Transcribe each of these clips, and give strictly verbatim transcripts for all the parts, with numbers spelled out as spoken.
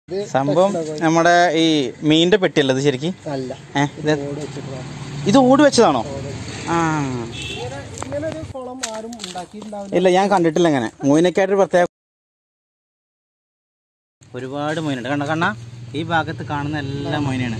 സംഭവം നമ്മുടെ ഈ മീനിന്റെ പെട്ടിയല്ല ഇത് ശരിക്കും? ഇത് ഓട് വെച്ചതാണോ? ആ ഇല്ല, ഞാൻ കണ്ടിട്ടില്ല ഇങ്ങനെ. മൊയിനൊക്കെയായിട്ട് പ്രത്യേക ഒരുപാട് മൊയിനുണ്ട്. കണ്ട കണ്ണ ഈ ഭാഗത്ത് കാണുന്ന എല്ലാ മൊയിനാണ്.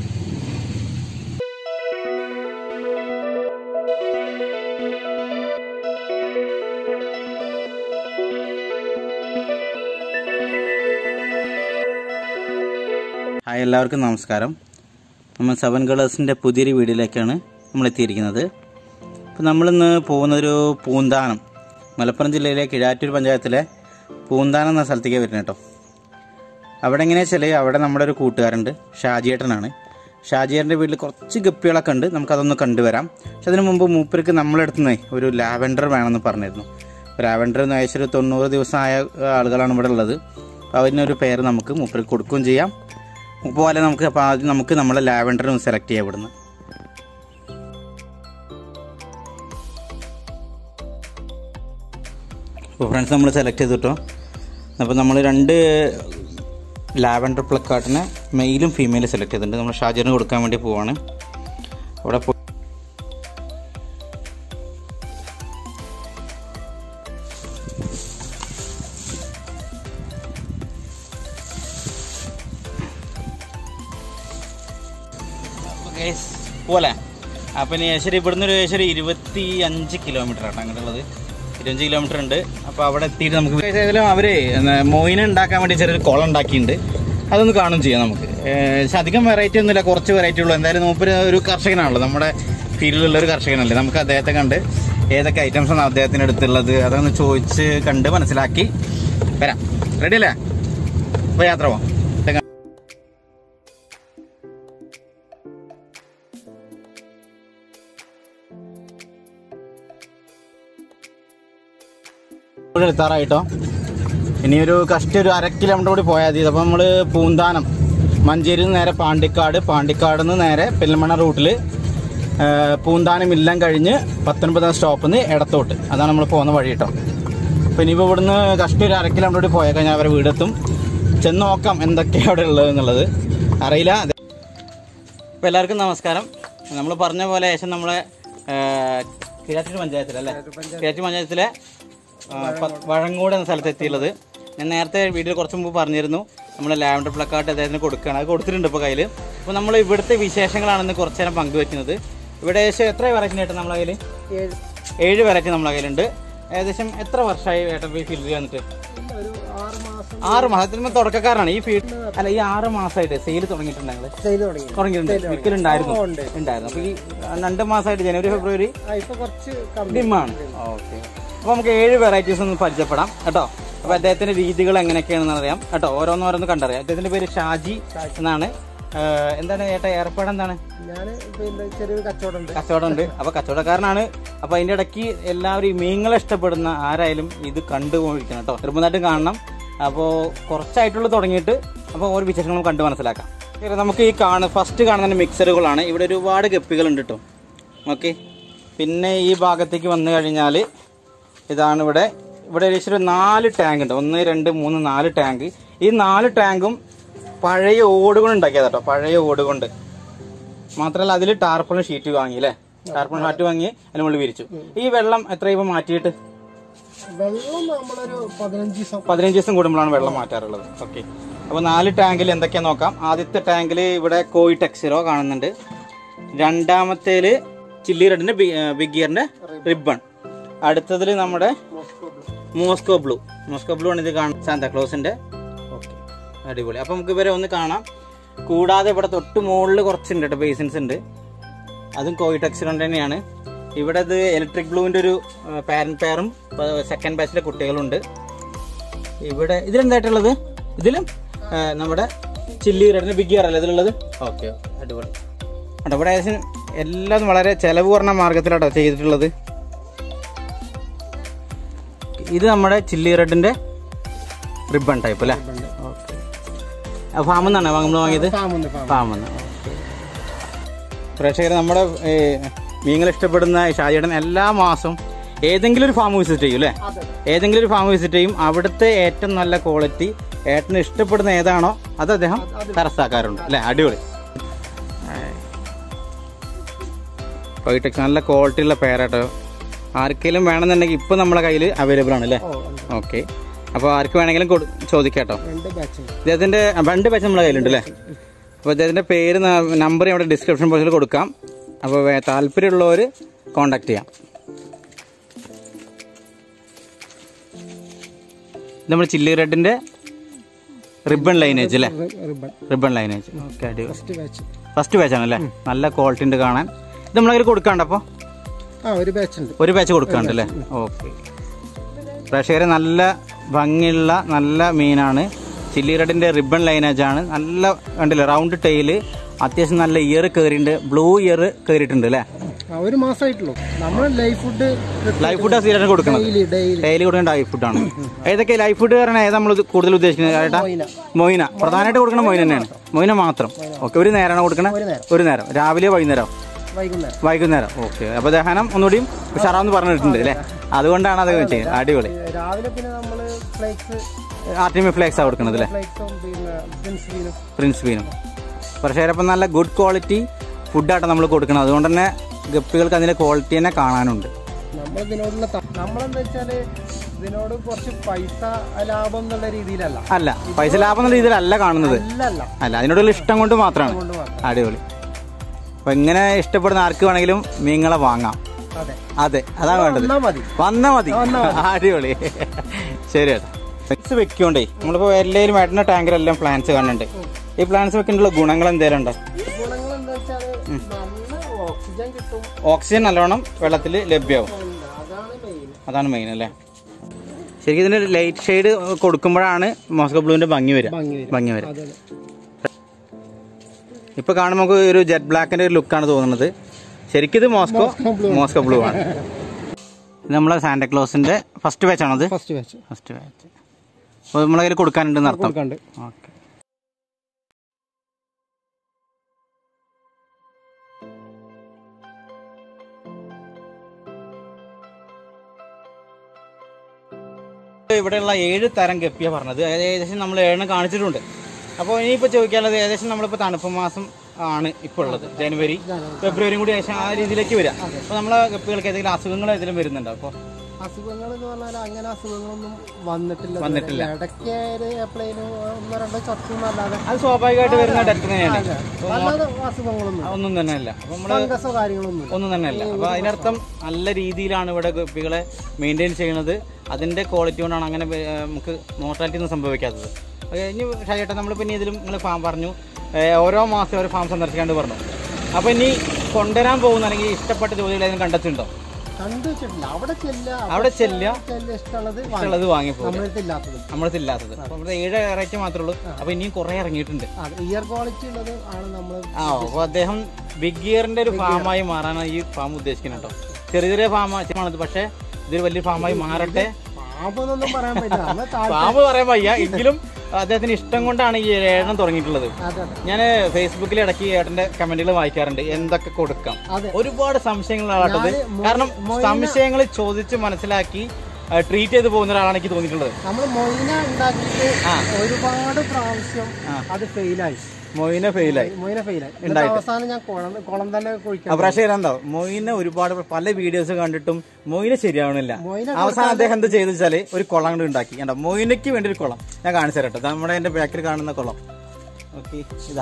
ഹായ്, എല്ലാവർക്കും നമസ്കാരം. നമ്മൾ സെവൻ കളേഴ്സിൻ്റെ പുതിയൊരു വീഡിയോയിലേക്കാണ് നമ്മൾ എത്തിയിരിക്കുന്നത്. അപ്പോൾ നമ്മളിന്ന് പോകുന്നൊരു പൂന്താനം, മലപ്പുറം ജില്ലയിലെ കിഴാറ്റൂർ പഞ്ചായത്തിലെ പൂന്താനം എന്ന സ്ഥലത്തേക്ക് വരുന്നത് കേട്ടോ. അവിടെ എങ്ങനെയാ വെച്ചാൽ അവിടെ നമ്മുടെ ഒരു കൂട്ടുകാരുണ്ട്, ഷാജിയേട്ടനാണ്. ഷാജിയേട്ടൻ്റെ വീട്ടിൽ കുറച്ച് ഗപ്പികളൊക്കെ ഉണ്ട്, നമുക്കതൊന്ന് കണ്ടുവരാം. പക്ഷെ അതിന് മുമ്പ് മൂപ്പർക്ക് നമ്മളെടുത്തുനിന്ന് ഒരു ലാവൻഡർ വേണമെന്ന് പറഞ്ഞിരുന്നു. ലാവൻഡർ എന്ന് ഏകദേശം ഒരു തൊണ്ണൂറ് ദിവസമായ ആളുകളാണ് ഇവിടെ ഉള്ളത്. അപ്പോൾ അതിനൊരു പേര് നമുക്ക് മൂപ്പർക്ക് കൊടുക്കുകയും ചെയ്യാം. പോലെ നമുക്ക് അപ്പോൾ ആദ്യം നമുക്ക് നമ്മളെ ലാവൻഡർ ഒന്ന് സെലക്ട് ചെയ്യാം ഇവിടുന്ന്. അപ്പോൾ ഫ്രണ്ട്സ് നമ്മൾ സെലക്ട് ചെയ്തിട്ടോ. അപ്പോൾ നമ്മൾ രണ്ട് ലാവൻഡർ പ്ലക്കാർട്ടിനെ മെയിലും ഫീമെയിലും സെലക്ട് ചെയ്തിട്ടുണ്ട്. നമ്മൾ ഷാജിന് കൊടുക്കാൻ വേണ്ടി പോവാണ്. അവിടെ പോ പോലെ അപ്പം ഇനി ഏശ്വരി ഇവിടുന്ന് ഒരു ഏശ്വരി ഇരുപത്തി അഞ്ച് കിലോമീറ്റർ ആണ് അങ്ങോട്ടുള്ളത്. ഇരുപത്തഞ്ച് കിലോമീറ്റർ ഉണ്ട്. അപ്പോൾ അവിടെ എത്തിയിട്ട് നമുക്ക് ഏതായാലും അവർ മോയിനെ ഉണ്ടാക്കാൻ വേണ്ടി ചെറിയൊരു കുളം ഉണ്ടാക്കിയിട്ടുണ്ട്. അതൊന്ന് കാണും ചെയ്യാം നമുക്ക്. പക്ഷെ അധികം വെറൈറ്റി ഒന്നുമില്ല, കുറച്ച് വെറൈറ്റി ഉള്ളൂ. എന്തായാലും മൂപ്പര് ഒരു കർഷകനാണല്ലോ, നമ്മുടെ ഫീൽഡിലുള്ള ഒരു കർഷകനല്ലേ. നമുക്ക് അദ്ദേഹത്തെ കണ്ട് ഏതൊക്കെ ഐറ്റംസാണ് അദ്ദേഹത്തിൻ്റെ അടുത്തുള്ളത് അതൊന്ന് ചോദിച്ച് കണ്ട് മനസ്സിലാക്കി വരാം. റെഡി അല്ലേ? അപ്പോൾ യാത്ര പോവാം. എത്താറായിട്ടോ. ഇനിയൊരു കഷ്ടി ഒരു അര കിലോമീറ്റർ കൂടി പോയാൽ മതി. അപ്പോൾ നമ്മൾ പൂന്താനം മഞ്ചേരിയിൽ നിന്ന് നേരെ പാണ്ടിക്കാട്, പാണ്ടിക്കാട് നിന്ന് നേരെ പെരുമണ റൂട്ടിൽ പൂന്താനം ഇല്ലം കഴിഞ്ഞ് പത്തൊൻപതാം സ്റ്റോപ്പിൽ നിന്ന് ഇടത്തോട്ട്, അതാണ് നമ്മൾ പോകുന്ന വഴി കേട്ടോ. അപ്പോൾ ഇനിയിപ്പോൾ ഇവിടുന്ന് കഷ്ടി ഒരു അര കിലോമീറ്റർ കൂടി പോയാൽ കഴിഞ്ഞാൽ അവരെ വീടെത്തും. ചെന്ന് നോക്കാം എന്തൊക്കെയാണ് അവിടെ ഉള്ളത് എന്നുള്ളത് അറിയില്ല. അപ്പോൾ എല്ലാവർക്കും നമസ്കാരം. നമ്മൾ പറഞ്ഞ പോലെ ഏകദേശം നമ്മളെ കിഴാറ്റൂർ പഞ്ചായത്തിലല്ലേ, കിഴാറ്റൂർ പഞ്ചായത്തിലെ വഴങ്ങോട് എന്ന സ്ഥലത്ത് എത്തിയുള്ളത്. ഞാൻ നേരത്തെ വീഡിയോ കുറച്ച് മുമ്പ് പറഞ്ഞിരുന്നു നമ്മൾ ലാവൻഡർ പ്ലക്കാർട്ട് അദ്ദേഹത്തിന് കൊടുക്കുകയാണ്. അത് കൊടുത്തിട്ടുണ്ട് ഇപ്പോൾ കയ്യിൽ. അപ്പോൾ നമ്മൾ ഇവിടുത്തെ വിശേഷങ്ങളാണെന്ന് കുറച്ച് നേരം പങ്കുവെക്കുന്നത്. ഇവിടെ ഏകദേശം എത്ര വെറൈറ്റി ഏട്ടൻ നമ്മളെ കയ്യിൽ? ഏഴ് വെറൈറ്റി നമ്മളെ കയ്യിലുണ്ട്. ഏകദേശം എത്ര വർഷമായി ഏട്ടൻ ഈ ഫീൽഡിൽ വന്നിട്ട്? ആറ് മാസത്തിന് തുടക്കക്കാരാണ് ഈ ഫീൽഡ്. അല്ല, ഈ ആറ് മാസമായിട്ട് സെയിൽ തുടങ്ങിയിട്ടുണ്ടെങ്കിൽ തുടങ്ങിയിട്ടുണ്ട്, വിൽക്കലുണ്ടായിരുന്നു ഉണ്ടായിരുന്നു. അപ്പോൾ ഈ രണ്ട് മാസമായിട്ട് ജനുവരി ഫെബ്രുവരി ഡിമാണ്. ഓക്കെ. അപ്പോൾ നമുക്ക് ഏഴ് വെറൈറ്റീസ് ഒന്ന് പരിചയപ്പെടാം കേട്ടോ. അപ്പോൾ അദ്ദേഹത്തിന്റെ രീതികൾ എങ്ങനെയൊക്കെയാണെന്ന് അറിയാം കേട്ടോ. ഓരോന്നോരോന്ന് കണ്ടറിയാം. അദ്ദേഹത്തിന്റെ പേര് ഷാജി എന്നാണ്. എന്താണ് ഏട്ടാ ഏർപ്പാട് എന്താണ്? കച്ചവടം ഉണ്ട്. അപ്പോൾ കച്ചവടക്കാരനാണ്. അപ്പോൾ അതിന്റെ ഇടയ്ക്ക് എല്ലാവരും മീനുകളെ ഇഷ്ടപ്പെടുന്ന ആരായാലും ഇത് കണ്ടുപോയിരിക്കണം കേട്ടോ, നിർബന്ധമായിട്ടും കാണണം. അപ്പോൾ കുറച്ചായിട്ടുള്ള തുടങ്ങിയിട്ട് അപ്പോൾ ഓരോ വിശേഷങ്ങളും കണ്ട് മനസ്സിലാക്കാം. നമുക്ക് ഈ കാണുന്ന ഫസ്റ്റ് കാണുന്ന മിക്സറുകളാണ്. ഇവിടെ ഒരുപാട് ഗപ്പികളുണ്ട് കേട്ടോ. ഓക്കെ. പിന്നെ ഈ ഭാഗത്തേക്ക് വന്നു കഴിഞ്ഞാൽ ഇതാണ് ഇവിടെ ഇവിടെ ഏകദേശം നാല് ടാങ്ക് ഉണ്ട്. ഒന്ന് രണ്ട് മൂന്ന് നാല് ടാങ്ക്. ഈ നാല് ടാങ്കും പഴയ ഓടുകൊണ്ട് ഉണ്ടാക്കിയത് കേട്ടോ, പഴയ ഓടുകൊണ്ട്. മാത്രമല്ല അതിൽ ടാർപ്പളും ഷീറ്റ് വാങ്ങി അല്ലേ, ടാർപ്പളും ഷീറ്റ് വാങ്ങി അതിന് മുകളിൽ വിരിച്ചു. ഈ വെള്ളം എത്ര ഇപ്പം മാറ്റിയിട്ട്? പതിനഞ്ച് ദിവസം കൂടുമ്പോഴാണ് വെള്ളം മാറ്റാറുള്ളത്. ഓക്കെ. അപ്പോൾ നാല് ടാങ്കിൽ എന്തൊക്കെയാ നോക്കാം. ആദ്യത്തെ ടാങ്കിൽ ഇവിടെ കോയി ടെക്സിറോ കാണുന്നുണ്ട്. രണ്ടാമത്തേല് ചില്ലി റെഡിന്റെ ബിഗ് ഗിയറിന്റെ റിബൺ. അടുത്തതിൽ നമ്മുടെ മോസ്കോ ബ്ലൂ മോസ്കോ ബ്ലൂ ആണ് ഇത് കാണുന്നത്, സാന്താക്ലോസിന്റെ. ഓക്കെ, അടിപൊളി. അപ്പം നമുക്ക് ഇവരെ ഒന്ന് കാണാം. കൂടാതെ ഇവിടെ തൊട്ട് മുകളിൽ കുറച്ചുണ്ട് കേട്ടോ, ബേസിൻസ് ഉണ്ട്. അതും കോയി ടെക്സിറോന്റെ തന്നെയാണ്. ഇവിടെ ഇത് ഇലക്ട്രിക് ബ്ലൂവിന്റെ ഒരു പാരന്റ് പെയറും സെക്കൻഡ് ബാച്ചിലെ കുട്ടികളുണ്ട്. ഇവിടെ ഇതിലെന്തായിട്ടുള്ളത്? ഇതിലും നമ്മുടെ ചില്ലി റെഡിന്റെ ബിഗ് ഗിയർ അല്ലേ ഇതിലുള്ളത്. ഓക്കെ, അടിപൊളി. കേട്ടോ ഇവിടെ ഏകദേശം എല്ലാം വളരെ ചെലവ് കുറഞ്ഞ മാർഗത്തിലാട്ടോ ചെയ്തിട്ടുള്ളത്. ഇത് നമ്മുടെ ചില്ലി റെഡിന്റെ റിബൺ ടൈപ്പ് അല്ലേ. ഓക്കെ. ഫാമിൽ നിന്നാണ് നമ്മൾ വാങ്ങിയത്? ഫാമിൽ നിന്ന്. ഓക്കെ. പ്രേക്ഷകർ, നമ്മുടെ മീനുകൾ ഇഷ്ടപ്പെടുന്ന ഷാജിയേട്ടൻ എല്ലാ മാസവും ഏതെങ്കിലും ഒരു ഫാം വിസിറ്റ് ചെയ്യും അല്ലേ? ഏതെങ്കിലും ഒരു ഫാം വിസിറ്റ് ചെയ്യും. അവിടുത്തെ ഏറ്റവും നല്ല ക്വാളിറ്റി ഏട്ടന് ഇഷ്ടപ്പെടുന്ന ഏതാണോ അത് അദ്ദേഹം കരസ്ഥാക്കാറുണ്ട് അല്ലേ? അടിപൊളി. വൈറ്റെക്സ് നല്ല ക്വാളിറ്റി ഉള്ള പേരാട്ടോ. ആർക്കെങ്കിലും വേണമെന്നുണ്ടെങ്കിൽ ഇപ്പൊ നമ്മളെ കയ്യിൽ അവൈലബിൾ ആണ് അല്ലേ? ഓക്കെ. അപ്പോൾ ആർക്ക് വേണമെങ്കിലും ചോദിക്കാട്ടോ. ഇദ്ദേഹത്തിന്റെ രണ്ട് ബാച്ച് നമ്മളെ കയ്യിലുണ്ട് അല്ലേ? അപ്പോൾ ഇദ്ദേഹത്തിന്റെ പേര് നമ്പർ ഇവിടെ ഡിസ്ക്രിപ്ഷൻ ബോക്സിൽ കൊടുക്കാം. അപ്പോൾ താല്പര്യമുള്ളവർ കോണ്ടാക്ട് ചെയ്യാം. നമ്മൾ ചില്ലി റെഡിന്റെ റിബൺ ലൈനേജ് അല്ലേ? Ribbon lineage. ഓക്കെ, അടിപൊളി. ഫസ്റ്റ് ബാച്ച് ആണല്ലേ? നല്ല ക്വാളിറ്റി ഉണ്ട് കാണാൻ. ഇത് നമ്മളതിൽ കൊടുക്കാണ്ട് അപ്പോൾ ഒരു ബാച്ച് കൊടുക്കാണ്ട് അല്ലേ? ഓക്കെ. പ്രേക്ഷകരെ നല്ല ഭംഗിയുള്ള നല്ല മീനാണ്. ചില്ലി റെഡിന്റെ റിബൺ ലൈനേജ് ആണ്. നല്ല കണ്ടില്ലേ റൗണ്ട് ടൈല്, അത്യാവശ്യം നല്ല ഇയർ കയറിയിട്ടുണ്ട്. ബ്ലൂ ഇയർ കയറിയിട്ടുണ്ട് അല്ലേ? ഒരു മാസമായിട്ടുള്ളൂ. നമ്മൾ ലൈഫ് ഫുഡ് ലൈഫ് ഫുഡ് സ്ഥിരമായിട്ട് കൊടുക്കണം. ഡെയിലി കൊടുക്കുന്ന ലൈഫ് ഫുഡാണ്. ഏതൊക്കെ ലൈഫ് ഫുഡ് കാരണം ഏതാ നമ്മൾ കൂടുതൽ ഉദ്ദേശിക്കുന്നത് ചേട്ടാ? മൊയിന പ്രധാനമായിട്ട് കൊടുക്കണം. മൊയിന തന്നെയാണ്. മൊയിന മാത്രം. ഓക്കെ. ഒരു നേരമാണ് കൊടുക്കണം? ഒരു നേരം. രാവിലെ വൈകുന്നേരം? വൈകുന്നേരം. ഓക്കെ. അപ്പൊ ദഹനം ഒന്നുകൂടിയും ഉഷാറാന്ന് പറഞ്ഞിട്ടുണ്ട് അല്ലേ? അതുകൊണ്ടാണ് അത് ചെയ്യുന്നത്. അടിപൊളി. ആർട്ടിമി ഫ്ലേക്സ് ആണ് കൊടുക്കുന്നത് അല്ലേ? പ്രിൻസ് ബീനും. പക്ഷേ അപ്പം നല്ല ഗുഡ് ക്വാളിറ്റി ഫുഡായിട്ടാണ് നമ്മൾ കൊടുക്കുന്നത്. അതുകൊണ്ട് തന്നെ ഗപ്പികൾക്ക് അതിന്റെ ക്വാളിറ്റി തന്നെ കാണാനുണ്ട്. ഇതിനോട് കുറച്ച് പൈസ ലാഭം എന്നുള്ള രീതിയിലല്ല. അല്ല, പൈസ ലാഭം എന്നുള്ള രീതിയിലല്ല കാണുന്നത്. അല്ല, അതിനോടുള്ള ഇഷ്ടം കൊണ്ട് മാത്രമാണ്. അടിപൊളി. അപ്പൊ ഇങ്ങനെ ഇഷ്ടപ്പെടുന്ന ആർക്ക് വേണമെങ്കിലും മീനുകളെ വാങ്ങാം. അതെ, അതാണ് വേണ്ടത്. വന്നാ മതി. അടിപൊളി. ശരി ചേട്ടാ. പ്ലാന്റ്സ് വെക്കോണ്ടേ നമ്മളിപ്പോ എല്ലാവരും ഏട്ടന്റെ ടാങ്കിലെല്ലാം പ്ലാന്റ്സ് കാണുന്നുണ്ട്. ഈ പ്ലാന്റ്സ് വെക്കേണ്ടുള്ള ഗുണങ്ങൾ എന്തേലും ഉണ്ടോ? ഓക്സിജൻ നല്ലോണം വെള്ളത്തിൽ ലഭ്യമാവും. അതാണ് മെയിൻ അല്ലേ? ശരിക്കും ഇതിന് ലൈറ്റ് ഷെയ്ഡ് കൊടുക്കുമ്പോഴാണ് മോസ്കോ ബ്ലൂവിന്റെ ഭംഗി വരിക. ഭംഗി വരിക ഇപ്പൊ കാണുമ്പോൾ നമുക്ക് ഒരു ജെറ്റ് ബ്ലാക്കിന്റെ ഒരു ലുക്കാണ് തോന്നുന്നത്. ശരിക്കും ഇത് മോസ്കോ മോസ്കോ ബ്ലൂ ആണ്. ഇത് നമ്മളെ സാന്റാക്ലോസിന്റെ ഫസ്റ്റ് ബാച്ച് ആണത്. ഫസ്റ്റ് ബാച്ച് ഫസ്റ്റ് ബാച്ച് അപ്പോൾ നമ്മളെ കയ്യിൽ കൊടുക്കാനുണ്ടെന്ന് അർത്ഥം. ഓക്കെ. ഇവിടെയുള്ള ഏഴ് തരം ഗപ്പിയാണ് പറഞ്ഞത്. ഏകദേശം നമ്മൾ ഏഴെണ്ണം കാണിച്ചിട്ടുണ്ട്. അപ്പോൾ ഇനിയിപ്പോൾ ചോദിക്കാനുള്ളത് ഏകദേശം നമ്മളിപ്പോൾ തണുപ്പ് മാസം ആണ് ഇപ്പോൾ ഉള്ളത്. ജനുവരി ഫെബ്രുവരിയും കൂടി ഏകദേശം ആ രീതിയിലേക്ക് വരിക. അപ്പോൾ നമ്മളെ ഗപ്പികൾക്ക് ഏതെങ്കിലും അസുഖങ്ങൾ ഏതെങ്കിലും വരുന്നുണ്ടോ? അപ്പോൾ അസുഖങ്ങൾ എന്ന് പറഞ്ഞാൽ അങ്ങനെ അസുഖങ്ങളൊന്നും വന്നിട്ടില്ല. വന്നിട്ടില്ല. ഇടയ്ക്ക് എപ്പോഴേലും ഒന്നോ രണ്ടോ ചത്തു എന്നല്ലാതെ അത് സ്വാഭാവികമായിട്ട് വരുന്ന ഡെത്ത് തന്നെയാണ്. അസുഖങ്ങളൊന്നും ഒന്നും തന്നെ അല്ല. അപ്പോൾ നമ്മൾ കാര്യങ്ങളൊന്നും ഒന്നും തന്നെ അല്ല. അപ്പോൾ അതിനർത്ഥം നല്ല രീതിയിലാണ് ഇവിടെ ഗപ്പികളെ മെയിൻറ്റെയിൻ ചെയ്യുന്നത്. അതിന്റെ ക്വാളിറ്റി കൊണ്ടാണ് അങ്ങനെ നമുക്ക് മോർട്ടാലിറ്റി ഒന്നും സംഭവിക്കാത്തത്. ഇനി ഷാജിയേട്ടാ നമ്മളിപ്പോൾ ഇനി ഇതിലും നിങ്ങൾ ഫാം പറഞ്ഞു ഓരോ മാസം ഒരു ഫാം സന്ദർശിക്കാണ്ട് പറഞ്ഞു. അപ്പോൾ ഇനി കൊണ്ടുവരാൻ പോകുന്ന അല്ലെങ്കിൽ ഇഷ്ടപ്പെട്ട ജോലികൾ ഏതെങ്കിലും കണ്ടെത്തിയിട്ടുണ്ടോ? അവിടെ ചെല്ലുക, ഇഷ്ടമുള്ളത് വാങ്ങിപ്പോകും. നമ്മളത് ഇല്ലാത്തത് നമ്മുടെ ഏഴ് വെറൈറ്റി മാത്രമേ ഉള്ളൂ. അപ്പോൾ ഇനിയും കുറേ ഇറങ്ങിയിട്ടുണ്ട്. ഇയർ ക്വാളിറ്റി ഉള്ളത് ആണ് നമ്മൾ. ആ അപ്പോൾ അദ്ദേഹം ബിഗ് ഇയറിന്റെ ഒരു ഫാമായി മാറാനാണ് ഈ ഫാം ഉദ്ദേശിക്കുന്നുണ്ടോ? ചെറിയ ചെറിയ ഫാമാണത്, പക്ഷേ ഇതൊരു വലിയ ഫാമായി മാറട്ടെ. ഫാം പറയാൻ വയ്യ, എങ്കിലും അദ്ദേഹത്തിന് ഇഷ്ടം കൊണ്ടാണ് ഈ ഏഴെണ്ണം തുടങ്ങിയിട്ടുള്ളത്. ഞാൻ ഫേസ്ബുക്കിൽ ഇടയ്ക്ക് ഏട്ടന്റെ കമന്റുകൾ വായിക്കാറുണ്ട്. എന്തൊക്കെ കൊടുക്കാം, ഒരുപാട് സംശയങ്ങളാട്ടത്. കാരണം സംശയങ്ങൾ ചോദിച്ച് മനസ്സിലാക്കി ട്രീറ്റ് ചെയ്ത് പോകുന്ന ഒരാളാണ് എനിക്ക് തോന്നിയിട്ടുള്ളത്. ഒരുപാട് പ്രാവശ്യം അത് ഫെയിലായി. മൊയിന ഫെയിലായി അവസാനം മൊയിന ഒരുപാട് പല വീഡിയോസ് കണ്ടിട്ടും മൊയിന ശരിയാവണില്ല. അവസാനം അദ്ദേഹം എന്ത് ചെയ്തു വെച്ചാല് ഒരു കുളം കൊണ്ട് ഉണ്ടാക്കി. കണ്ടോ, മൊയിനയ്ക്ക് വേണ്ടി ഒരു കുളം ഞാൻ കാണിച്ചു തരട്ടെ. നമ്മുടെ എന്റെ ബാക്കിൽ കാണുന്ന കുളം. ഓക്കെ, ഇതാ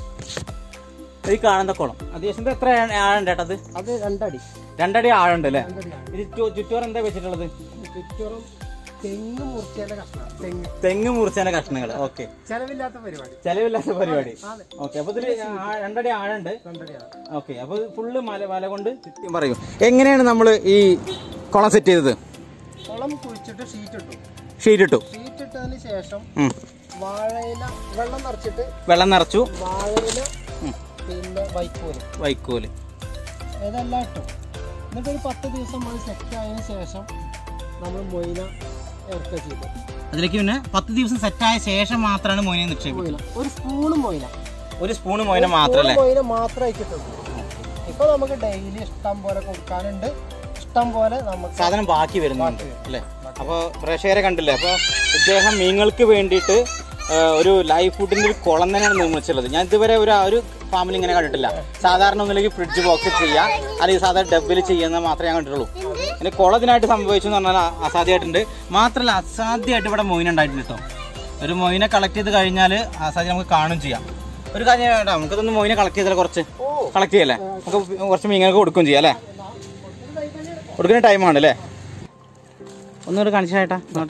ഈ കാണുന്ന കുളം. അത്യാവശ്യം എത്ര ആഴുണ്ട് ഏട്ടത്? അത് രണ്ടടി രണ്ടടി ആഴുണ്ട് അല്ലേ? ഇത് ചുറ്റോറ് എന്താ വെച്ചിട്ടുള്ളത്? ചുറ്റോറും തെങ്ങ് മുറിച്ചതിന്റെ കഷ്ണം. തെങ്ങ് മുറിച്ചതിന്റെ കഷ്ണങ്ങൾ. ഓക്കെ, ചെലവില്ലാത്ത പരിപാടി. ചെലവില്ലാത്ത പരിപാടി. ഓക്കെ, അപ്പൊ ഇതില് രണ്ടടി ആഴുണ്ട്. ഓക്കെ, അപ്പൊ ഫുള്ള് മല വല കൊണ്ട് ചുറ്റും. പറയൂ, എങ്ങനെയാണ് നമ്മൾ ഈ കുളം സെറ്റ് ചെയ്തത്? കുളം കുഴിച്ചിട്ട് ഷീറ്റ് ഇട്ടു. ഷീറ്റ് ഇട്ടു ഷീറ്റ് ഇട്ടതിന് ശേഷം വാഴയില വെള്ളം നിറച്ചിട്ട് വെള്ളം നിറച്ചു. വാഴയില പിന്നെ വൈക്കോല് വൈക്കോല് ഇതെല്ലാം ഇട്ടു. എന്നിട്ട് ഒരു പത്ത് ദിവസം അത് സെറ്റ് ആയതിനു ശേഷം നമ്മൾ മൊയിന ഇറക്കുക ചെയ്തു. അതിലേക്ക് പിന്നെ പത്ത് ദിവസം സെറ്റായ ശേഷം മാത്രമാണ് മൊയിന നിക്ഷേപിക്കുന്നത്. ഒരു സ്പൂണ് മൊയിന ഒരു സ്പൂണ് മൊയിന മാത്രമല്ലേ? മൊയിന മാത്രമേ കിട്ടുള്ളൂ. ഇപ്പൊ നമുക്ക് ഡെയിലി ഇഷ്ടം പോലെ കൊടുക്കാനുണ്ട്. ഇഷ്ടം പോലെ നമുക്ക് സാധനം ബാക്കി വരുന്നുണ്ട് അല്ലേ? അപ്പോൾ പ്രേക്ഷകരെ കണ്ടില്ലേ? അപ്പോൾ ഇദ്ദേഹം മീനുകൾക്ക് വേണ്ടിയിട്ട് ഒരു ലൈഫ് ഫുഡിന്റെ ഒരു കുളം തന്നെയാണ് നിർമ്മിച്ചുള്ളത്. ഞാൻ ഇതുവരെ ഒരു ഒരു ഫാമിൽ ഇങ്ങനെ കണ്ടിട്ടില്ല. സാധാരണ ഒന്നിലേക്ക് ഫ്രിഡ്ജ് ബോക്സ് ചെയ്യുക, അല്ലെങ്കിൽ സാധാരണ ഡബ്ബിൽ ചെയ്യുന്ന മാത്രമേ ഞാൻ കണ്ടിട്ടുള്ളൂ. പിന്നെ കുളത്തിനായിട്ട് സംഭവിച്ചു എന്ന് പറഞ്ഞാൽ അസാധ്യമായിട്ടുണ്ട്. മാത്രമല്ല അസാധ്യമായിട്ട് ഇവിടെ മൊയിന ഉണ്ടായിട്ടുണ്ട് കേട്ടോ. ഒരു മൊയിനെ കളക്ട് ചെയ്ത് കഴിഞ്ഞാൽ അസാധ്യം നമുക്ക് കാണും ചെയ്യാം. ഒരു കാര്യം വേണ്ട, നമുക്കതൊന്ന് മൊയിനെ കളക്ട് ചെയ്താൽ കുറച്ച് കളക്ട് ചെയ്യല്ലേ, നമുക്ക് കുറച്ച് മീനുകൾക്ക് കൊടുക്കുകയും ചെയ്യാം അല്ലേ. കൊടുക്കുന്ന ടൈമാണ് അല്ലേ. ഒന്നുകൂടെ കാണിച്ചായിട്ടാ നോട്ടെ.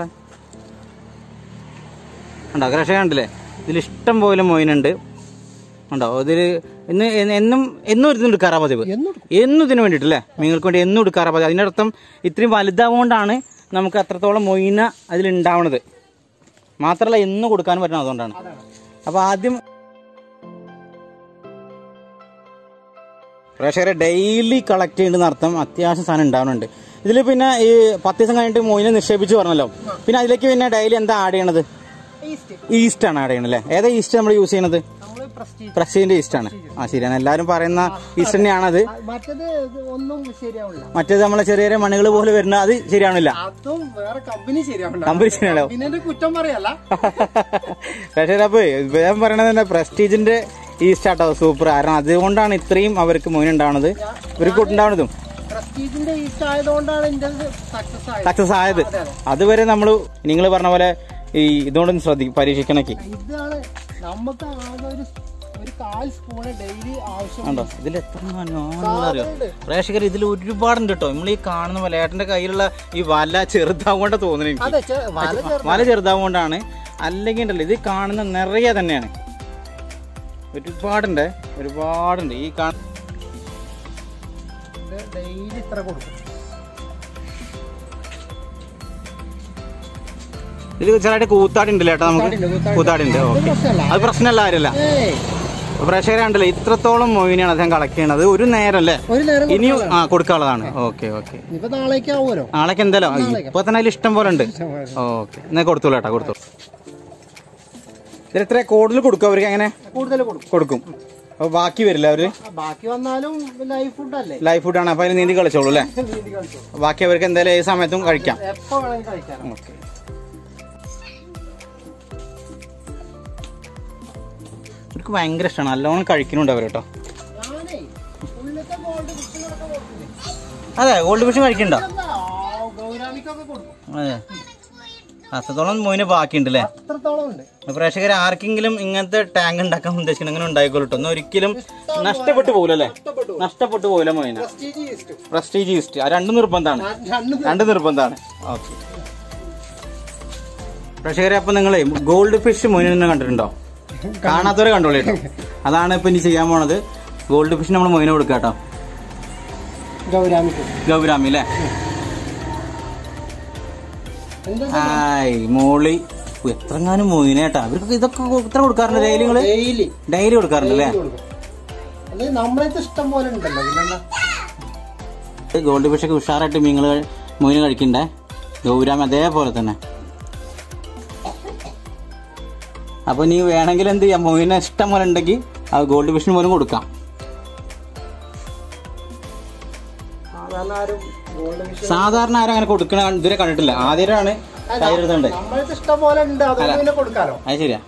ഉണ്ടോ കൃഷി കണ്ടില്ലേ, ഇതിൽ ഇഷ്ടം പോലെ മൊയിനുണ്ട്. ഉണ്ടോ ഇതിൽ ഇന്ന് എന്നും എന്നും ഇതിന് എടുക്കാറാ പതിവ്, എന്നും ഇതിന് വേണ്ടിയിട്ടല്ലേ, മീനുകൾക്ക് വേണ്ടി എന്നും എടുക്കാറാ പതിവ്. അതിൻ്റെ അർത്ഥം ഇത്രയും വലുതാവുകൊണ്ടാണ് നമുക്ക് അത്രത്തോളം മൊയിന അതിലുണ്ടാവണത്. മാത്രമല്ല എന്നും കൊടുക്കാനും പറ്റണം, അതുകൊണ്ടാണ്. അപ്പോൾ ആദ്യം പ്രേക്ഷകരെ ഡെയിലി കളക്ട് ചെയ്യേണ്ടെന്ന് അർത്ഥം അത്യാവശ്യം സാധനം ഉണ്ടാവുന്നുണ്ട് ഇതിൽ. പിന്നെ ഈ പത്ത് ദിവസം കഴിഞ്ഞിട്ട് മൊയിനെ നിക്ഷേപിച്ച് പറഞ്ഞല്ലോ, പിന്നെ അതിലേക്ക് പിന്നെ ഡെയിലി എന്താ ആഡ് ചെയ്യണത്? ഈസ്റ്റ് ആണ് ആഡ് ചെയ്യണത് അല്ലേ. ഏതാ ഈസ്റ്റ് നമ്മൾ യൂസ് ചെയ്യണത്? പ്രസ്റ്റീജിന്റെ ഈസ്റ്റ് ആണ്. ആ ശരിയാണ്, എല്ലാവരും പറയുന്ന ഈസ്റ്റ് തന്നെയാണത്. മറ്റേത് നമ്മളെ ചെറിയ ചെറിയ മണികൾ പോലെ വരുന്ന അത് ശരിയാണില്ല, കമ്പനി ശരിയാണല്ലോ. പക്ഷേ അപ്പൊ ഞാൻ പറയണത് തന്നെ പ്രസ്റ്റീജിന്റെ ഈസ്റ്റ് ആട്ടോ സൂപ്പർ. കാരണം അതുകൊണ്ടാണ് ഇത്രയും അവർക്ക് മൊയിൻ ഉണ്ടാവുന്നത്, ഇവർക്ക് ഉണ്ടാവുന്നതും സക്സസ് ആയത്. അതുവരെ നമ്മള് നിങ്ങൾ പറഞ്ഞ പോലെ ഈ ഇതുകൊണ്ടൊന്ന് ശ്രദ്ധിക്കും, പരീക്ഷിക്കണൊക്കെ. ഉണ്ടോ ഇതിൽ എത്ര അറിയോ പ്രേക്ഷകർ, ഇതിൽ ഒരുപാടുണ്ട് കേട്ടോ. നമ്മൾ ഈ കാണുന്ന പോലെ ഏട്ടന്റെ കയ്യിലുള്ള ഈ വല ചെറുതാവുകൊണ്ടാ തോന്നുന്നു എനിക്ക്. വല ചെറുതാവുകൊണ്ടാണ്, അല്ലെങ്കിൽ ഉണ്ടല്ലോ ഇത് കാണുന്ന നിറയെ തന്നെയാണ്. ഒരുപാടുണ്ട് ഒരുപാടുണ്ട് ഈ കാണുന്ന. ഇതിൽ ചെറുതായിട്ട് കൂത്താടി ഉണ്ടല്ലോ ഏട്ടാ, നമുക്ക് കൂത്താടി ഉണ്ട്. ഓക്കെ, അത് പ്രശ്നമല്ല കാര്യമല്ല. പ്രേക്ഷകരെ ഉണ്ടല്ലോ ഇത്രത്തോളം മൊയിനാണ് അദ്ദേഹം കളക്ട് ചെയ്യണത് ഒരു നേരം അല്ലേ, ഇനിയും ആ കൊടുക്കാനുള്ളതാണ്. ഓക്കെ ഓക്കെ, നാളേക്ക് എന്തായാലും ഇപ്പൊ തന്നെ അതിൽ ഇഷ്ടം പോലെ ഉണ്ട്. ഓക്കെ എന്നാ കൊടുത്തോളൂ ഏട്ടാ, കൊടുത്തോളൂ. ഇതിൽ എത്ര കൂടുതൽ കൊടുക്കും അവർക്ക്? എങ്ങനെ കൂടുതൽ കൊടുക്കും? അപ്പൊ ബാക്കി വരില്ല അവര്? ബാക്കി വന്നാലും ലൈഫ് ഫുഡ് അല്ലേ, ലൈഫ് ഫുഡാണ്. അപ്പൊ അതിന് നീന്തി കളിച്ചോളൂ അല്ലേ. ബാക്കി അവർക്ക് എന്തായാലും ഏത് സമയത്തും കഴിക്കാം. ഓക്കെ, അവർക്ക് ഭയങ്കര ഇഷ്ടമാണ്, നല്ലോണം കഴിക്കുന്നുണ്ട് അവർ കേട്ടോ. അതെ ഗോൾഡ് ഫിഷ് കഴിക്കണ്ടോ? അതെ, അത്രത്തോളം മോയിന് ബാക്കിയുണ്ട് അല്ലേ. പ്രേക്ഷകർ ആർക്കെങ്കിലും ഇങ്ങനത്തെ ടാങ്ക് ഉണ്ടാക്കാൻ ഉദ്ദേശിക്കണം, അങ്ങനെ ഉണ്ടായിക്കോളൂ. ഒന്നും ഒരിക്കലും നഷ്ടപ്പെട്ടു പോകില്ലല്ലേ, നഷ്ടപ്പെട്ടു പോകില്ല മോയിന്. പ്രസ്റ്റീജ് ഈസ്റ്റ് ആ രണ്ട് നിർബന്ധമാണ്, രണ്ട് നിർബന്ധമാണ്. ഓക്കെ പ്രേക്ഷകരെ, അപ്പൊ നിങ്ങളെ ഗോൾഡ് ഫിഷ് മോയിനെ തന്നെ കണ്ടിട്ടുണ്ടോ? കാണാത്തവരെ കണ്ടോളൂ കേട്ടോ. അതാണ് ഇപ്പൊ ഇനി ചെയ്യാൻ പോണത്. ഗോൾഡ് ഫിഷ് നമ്മൾ മോയിനെ കൊടുക്കാം കേട്ടോ. ഗൗരാമി അല്ലേ. ഹായ് മോളി, എത്രങ്ങാനും മോയിനേട്ടാ. അവർക്ക് ഇതൊക്കെ ഇത്ര കൊടുക്കാറുണ്ട് ഡെയിലി? നിങ്ങള് ഡെയിലി കൊടുക്കാറുണ്ട് അല്ലേ? ഗോൾഡ് ഫിഷ് ഒക്കെ ഉഷാറായിട്ട് മീനുകൾ മോയിന് കഴിക്കണ്ടേ. ഗൗരാമി അതേപോലെ തന്നെ. അപ്പൊ നീ വേണമെങ്കിൽ എന്ത് ചെയ്യാം, മോയിനെ ഇഷ്ടം പോലെ ഉണ്ടെങ്കിൽ അത് ഗോൾഡ് ഫിഷിന് പോലും കൊടുക്കാം. സാധാരണ ആരും അങ്ങനെ കൊടുക്കണ ഇതുവരെ കണ്ടിട്ടില്ല, ആദ്യമാണ് കയ്യിലെടുത്തുണ്ട്. അത് ശരിയാ.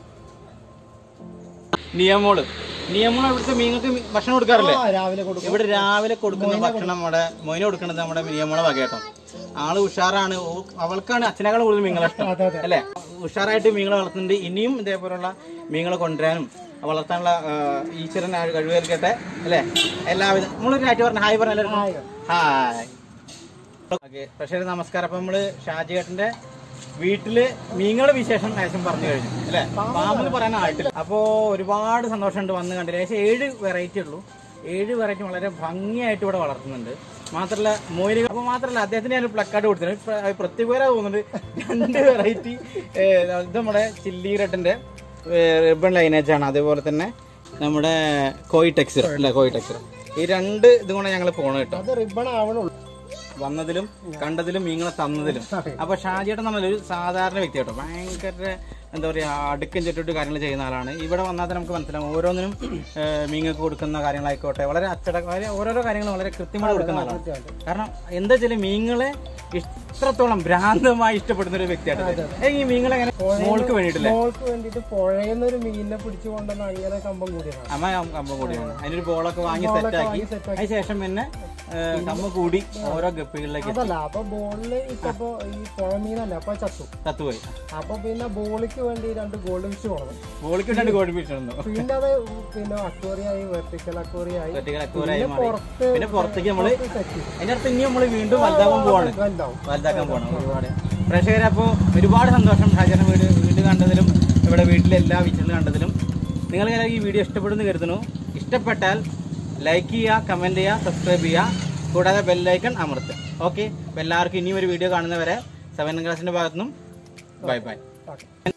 നിയമോള് നിയമോള് ഇവിടുത്തെ മീനുകൾക്ക് ഭക്ഷണം കൊടുക്കാറില്ലേ? ഇവിടെ രാവിലെ കൊടുക്കുന്ന ഭക്ഷണം നമ്മുടെ മോയിന് കൊടുക്കുന്നത് നമ്മുടെ നിയമോളെ വകയാട്ടോ. ആള് ഉഷാറാണ്, അവൾക്കാണ് അച്ഛനേക്കാൾ കൂടുതൽ മീനുകളെ ഇഷ്ടം അല്ലേ. ഉഷാറായിട്ട് മീനുകളെ വളർത്തുന്നുണ്ട്. ഇനിയും ഇതേപോലുള്ള മീനുകളെ കൊണ്ടുവരാനും വളർത്താനുള്ള ഈശ്വരൻ കഴിവേൽക്കട്ടെ അല്ലേ. എല്ലാവിധ നമ്മളൊരു കാറ്റ് പറഞ്ഞ ഹായ് പറഞ്ഞ ഹായ്. ഓക്കെ പക്ഷേ നമസ്കാരം. അപ്പൊ നമ്മള് ഷാജിയേട്ടന്റെ വീട്ടില് മീനുകളുടെ വിശേഷം ഏകദേശം പറഞ്ഞു കഴിഞ്ഞു അല്ലെ. പാമ്പെന്ന് പറയാനായിട്ടില്ല. അപ്പോ ഒരുപാട് സന്തോഷമുണ്ട് വന്ന് കണ്ടില്ല. ഏകദേശം ഏഴ് വെറൈറ്റി ഉള്ളൂ. ഏഴ് വെറൈറ്റി വളരെ ഭംഗിയായിട്ട് ഇവിടെ വളർത്തുന്നുണ്ട്. മാത്രല്ല മോയിലുകൾ. അപ്പൊ മാത്രല്ല അദ്ദേഹത്തിന് ഞാൻ പ്ലക്കാർഡ് കൊടുത്തിട്ടുണ്ട്. പ്രത്യേക തോന്നുന്നുണ്ട് രണ്ട് വെറൈറ്റി. ഇത് നമ്മുടെ ചില്ലി റെഡിന്റെ റിബൺ ലൈനേജ് ആണ്. അതേപോലെ തന്നെ നമ്മുടെ കോയി ടെക്സ്ചർ അല്ലെ, കോയി ടെക്സ്ചർ. ഈ രണ്ട് ഇതും കൊണ്ട് ഞങ്ങൾ പോകണം കേട്ടോ. റിബൺ ആവണുള്ളൂ വന്നതിലും കണ്ടതിലും മീനുകളെ തന്നതിലും. അപ്പൊ ഷാജിയേട്ടൻ നമ്മളൊരു സാധാരണ വ്യക്തി കേട്ടോ, ഭയങ്കര എന്താ പറയുക അടുക്കും ചുറ്റിട്ട് കാര്യങ്ങൾ ചെയ്യുന്ന ആളാണ്. ഇവിടെ വന്നാൽ നമുക്ക് മനസ്സിലാവും ഓരോന്നിനും മീങ്ങൾക്ക് കൊടുക്കുന്ന കാര്യങ്ങളായിക്കോട്ടെ വളരെ അച്ചട ഓരോരോ കാര്യങ്ങളും വളരെ കൃത്യമായി കൊടുക്കുന്ന ആളാണ്. കാരണം എന്താ വെച്ചാൽ മീനുകളെ ഇത്രത്തോളം ഭ്രാന്തമായി ഇഷ്ടപ്പെടുന്ന ഒരു വ്യക്തിയാണ്. ഈ മീനുകളെ അങ്ങനെ മോൾക്ക് വേണ്ടിയിട്ടില്ലേ മോൾക്ക് വേണ്ടിട്ട് പുഴയുന്ന ഒരു മീനിനെ പിടിച്ചു കൊണ്ടുവന്ന് അങ്ങനെ കമ്പം കൂടിയാണ് അമ്മ കമ്പം കൂടിയാണ്. അതിനൊരു ബോളൊക്കെ വാങ്ങി സെറ്റാക്കി അതിന് ശേഷം പിന്നെ കമ്പം കൂടി ഓരോ ഗപ്പികളിലേക്ക് അതല്ല. അപ്പൊ ബോളില് ഇപ്പൊ ഈ പുഴ മീനല്ല അപ്പൊ ചത്തു ചത്തുപോയി. അപ്പൊ പിന്നെ ബോളിക്ക് വേണ്ടി രണ്ട് ഗോൾഡ് ഫിഷ് കൊടുക്കും. ബോളിക്ക് രണ്ട് ഗോൾഡ് ഫിഷ് ഉണ്ട്. പിന്നെ അത് പിന്നെ അക്വേറിയായി വെർട്ടിക്കൽ അക്വേറിയായി പിന്നെ പുറത്തേക്ക് നമ്മള് അതിന്റെ അടുത്ത് ഇനി നമ്മള് വീണ്ടും വലുതാക്കാൻ പോവാണ് വലുതാക്കാൻ പോകണം ഒരുപാട് പ്രേക്ഷകരെ. അപ്പോൾ ഒരുപാട് സന്തോഷം ഷാജിയുടെ വീട് വീട് കണ്ടതിലും ഇവിടെ വീട്ടിലെ എല്ലാ വിഷയങ്ങളും കണ്ടതിലും. നിങ്ങൾ ഈ വീഡിയോ ഇഷ്ടപ്പെടുന്നു കരുതുന്നു. ഇഷ്ടപ്പെട്ടാൽ ലൈക്ക് ചെയ്യുക, കമന്റ് ചെയ്യുക, സബ്സ്ക്രൈബ് ചെയ്യുക, കൂടാതെ ബെല്ലൈക്കൺ അമർത്തുക. ഓക്കെ, അപ്പോൾ എല്ലാവർക്കും ഇനിയും ഒരു വീഡിയോ കാണുന്നവരെ സെവൻ ക്ലാസിന്റെ ഭാഗത്തുനിന്നും ബൈ ബൈ.